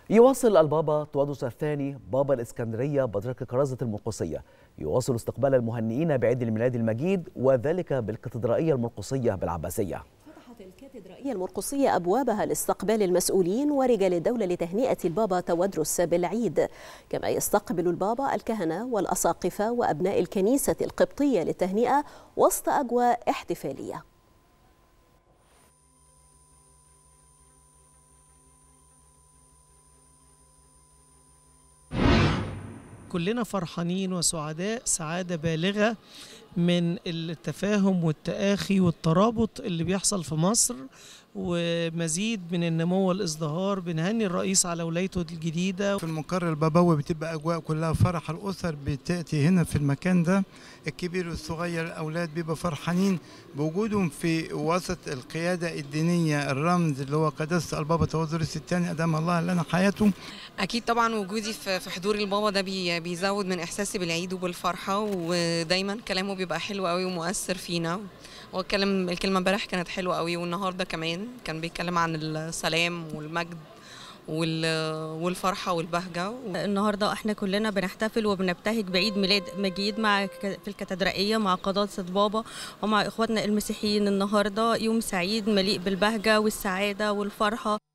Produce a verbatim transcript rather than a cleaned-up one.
يواصل البابا تودروس الثاني بابا الإسكندرية بطريرك كرازة المرقسية يواصل استقبال المهنئين بعيد الميلاد المجيد، وذلك بالكاتدرائية المرقسية بالعباسية. فتحت الكاتدرائية المرقسية أبوابها لاستقبال المسؤولين ورجال الدولة لتهنئة البابا تودروس بالعيد، كما يستقبل البابا الكهنة والأساقفة وأبناء الكنيسة القبطية للتهنئة وسط أجواء احتفالية. كلنا فرحانين وسعداء سعادة بالغة من التفاهم والتآخي والترابط اللي بيحصل في مصر، ومزيد من النمو والازدهار. بنهني الرئيس على ولايته الجديدة. في المقر البابوي بتبقى أجواء كلها فرح، الأسر بتأتي هنا في المكان ده، الكبير والصغير، الأولاد بيبقى فرحانين بوجودهم في وسط القيادة الدينية، الرمز اللي هو قداسة البابا تودروس الثاني أدام الله لنا حياته. أكيد طبعا وجودي في حضور البابا ده بيزود من إحساسي بالعيد وبالفرحة، ودايما كلامه بيبقى حلو قوي ومؤثر فينا. واتكلم الكلمة امبارح كانت حلوة قوي، والنهارده كمان كان بيتكلم عن السلام والمجد والفرحة والبهجة. النهارده احنا كلنا بنحتفل وبنبتهج بعيد ميلاد مجيد مع في الكاتدرائية مع قداسة بابا ومع اخواتنا المسيحيين. النهارده يوم سعيد مليء بالبهجة والسعادة والفرحة.